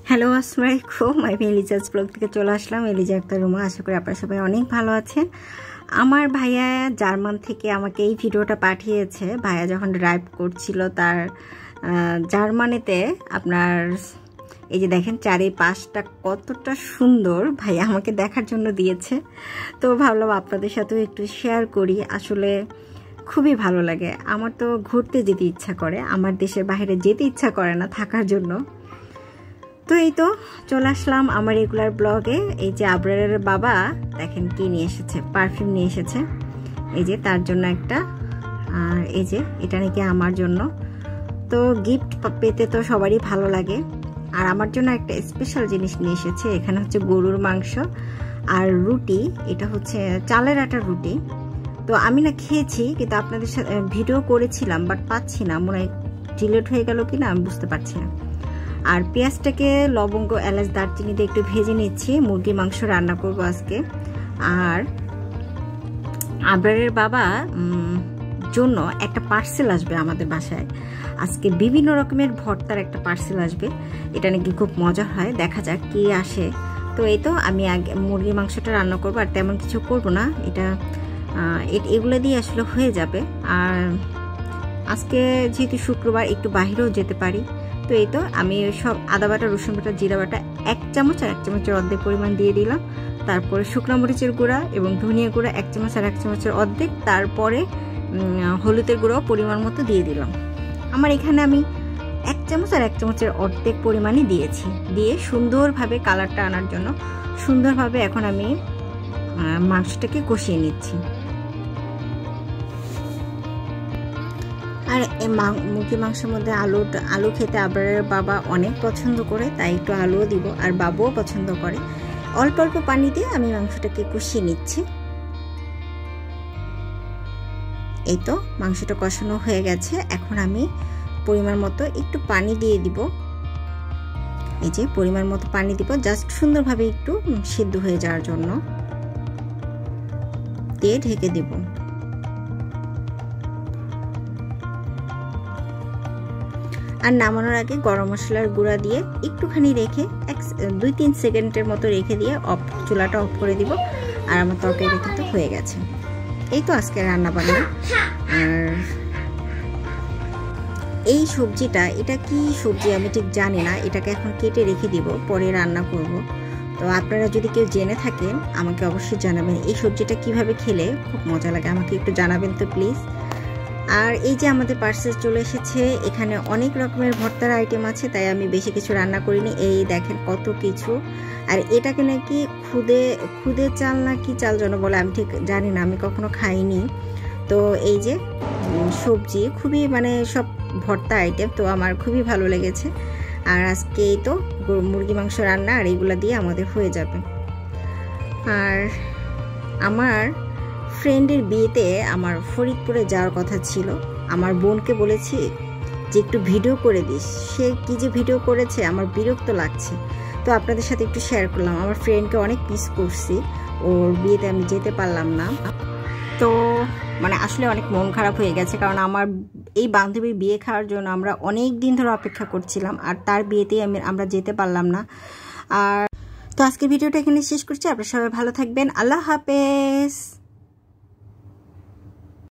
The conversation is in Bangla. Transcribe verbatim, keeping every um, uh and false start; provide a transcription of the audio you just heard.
হ্যালো আসসালামু আলাইকুম, আমি এলিজাস ব্লগ থেকে চলে আসলাম। এলিজা একটা রুমা, আশা করি আপনারা সবাই অনেক ভালো আছেন। আমার ভাইয়া জার্মান থেকে আমাকে এই ভিডিওটা পাঠিয়েছে। ভাইয়া যখন ড্রাইভ করছিল তার জার্মানিতে, আপনার এই যে দেখেন চারিপাশটা কতটা সুন্দর, ভাইয়া আমাকে দেখার জন্য দিয়েছে। তো ভাবলাম আপনাদের সাথেও একটু শেয়ার করি। আসলে খুবই ভালো লাগে। আমার তো ঘুরতে যেতে ইচ্ছা করে, আমার দেশের বাইরে যেতে ইচ্ছা করে না থাকার জন্য। তো এই তো চলে আসলাম আমার রেগুলার ব্লগে। এই যে আবরারের বাবা দেখেন কি নিয়ে এসেছে, পারফিউম নিয়ে এসেছে। এই যে তার জন্য একটা, আর এই যে এটা নাকি আমার জন্য। তো গিফট পেতে তো সবারই ভালো লাগে, আর আমার জন্য একটা স্পেশাল জিনিস নিয়ে এসেছে। এখানে হচ্ছে গরুর মাংস আর রুটি। এটা হচ্ছে চালের আটার রুটি। তো আমি না খেয়েছি, কিন্তু আপনাদের সাথে ভিডিও করেছিলাম, বাট পাচ্ছি না, মনে হয় ডিলেট হয়ে গেল কিনা আমি বুঝতে পারছি না। আর পেঁয়াজটাকে লবঙ্গ এলাচ দারচিনি দিয়ে একটু ভেজে নিচ্ছি। মুরগি মাংস রান্না করব আজকে। আর আবরারের বাবা জন্য একটা পার্সেল আসবে আমাদের বাসায় আজকে, বিভিন্ন রকমের ভর্তার একটা পার্সেল আসবে। এটা নাকি খুব মজা হয়, দেখা যাক কি আসে। তো এই তো আমি আগে মুরগি মাংসটা রান্না করবো, আর তেমন কিছু করব না। এটা এগুলো দিয়ে আসলে হয়ে যাবে। আর আজকে যেহেতু শুক্রবার, একটু বাহিরেও যেতে পারি। তো এই তো আমি সব আদা বাটা, রসুন বাটা, জিরা বাটা এক চামচ আর এক চামচের অর্ধেক পরিমাণ দিয়ে দিলাম। তারপরে শুকনো মরিচের গুঁড়া এবং ধনিয়া গুঁড়া এক চামচ আর এক চামচের অর্ধেক। তারপরে হলুদের গুঁড়াও পরিমাণ মতো দিয়ে দিলাম। আমার এখানে আমি এক চামচ আর এক চামচের অর্ধেক পরিমাণই দিয়েছি। দিয়ে সুন্দরভাবে কালারটা আনার জন্য সুন্দরভাবে এখন আমি মাংসটাকে কষিয়ে নিচ্ছি। আর এই মুরগি মাংসের মধ্যে আলু আলু খেতে আবরারের বাবা অনেক পছন্দ করে, তাই একটু আলুও দিব, আর বাবুও পছন্দ করে। অল্প অল্প পানি দিয়ে আমি মাংসটাকে কষিয়ে নিচ্ছি। এই তো মাংসটা কষানো হয়ে গেছে। এখন আমি পরিমাণ মতো একটু পানি দিয়ে দিব। এই যে পরিমাণ মতো পানি দিব, জাস্ট সুন্দরভাবে একটু সিদ্ধ হয়ে যাওয়ার জন্য। দিয়ে ঢেকে দিব। আর নামানোর আগে গরম মশলার গুঁড়া দিয়ে একটুখানি রেখে এক দুই তিন সেকেন্ডের মতো রেখে দিয়ে অফ চুলাটা অফ করে দিব। আর আমার তরকারিটা কিন্তু হয়ে গেছে। এই তো আজকে রান্না বান্না। আর এই সবজিটা, এটা কি সবজি আমি ঠিক জানি না, এটাকে এখন কেটে রেখে দিব, পরে রান্না করব। তো আপনারা যদি কেউ জেনে থাকেন আমাকে অবশ্যই জানাবেন, এই সবজিটা কিভাবে খেলে খুব মজা লাগে, আমাকে একটু জানাবেন তো প্লিজ। আর এই যে আমাদের পার্সেল চলে এসেছে, এখানে অনেক রকমের ভর্তার আইটেম আছে, তাই আমি বেশি কিছু রান্না করিনি। এই দেখেন কত কিছু। আর এটাকে নাকি খুদে খুদে চাল না কি চাল যেন বলে, আমি ঠিক জানি না, আমি কখনো খাইনি। তো এই যে সবজি খুবই মানে সব ভর্তা আইটেম, তো আমার খুবই ভালো লেগেছে। আর আজকে এই তো মুরগি মাংস রান্না, আর এইগুলো দিয়ে আমাদের হয়ে যাবে। আর আমার ফ্রেন্ডের বিয়েতে আমার ফরিদপুরে যাওয়ার কথা ছিল। আমার বোনকে বলেছি যে একটু ভিডিও করে দিস, সে কি যে ভিডিও করেছে, আমার বিরক্ত লাগছে। তো আপনাদের সাথে একটু শেয়ার করলাম। আমার ফ্রেন্ডকে অনেক মিস করছি, ওর বিয়েতে আমি যেতে পারলাম না। তো মানে আসলে অনেক মন খারাপ হয়ে গেছে, কারণ আমার এই বান্ধবীর বিয়ে খাওয়ার জন্য আমরা অনেক দিন ধরে অপেক্ষা করছিলাম, আর তার বিয়েতেই আমি আমরা যেতে পারলাম না। আর তো আজকের ভিডিওটা এখানে শেষ করছি। আপনারা সবাই ভালো থাকবেন। আল্লাহ হাফেজ।